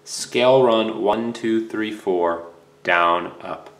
Scale run 1, 2, 3, 4, down, up.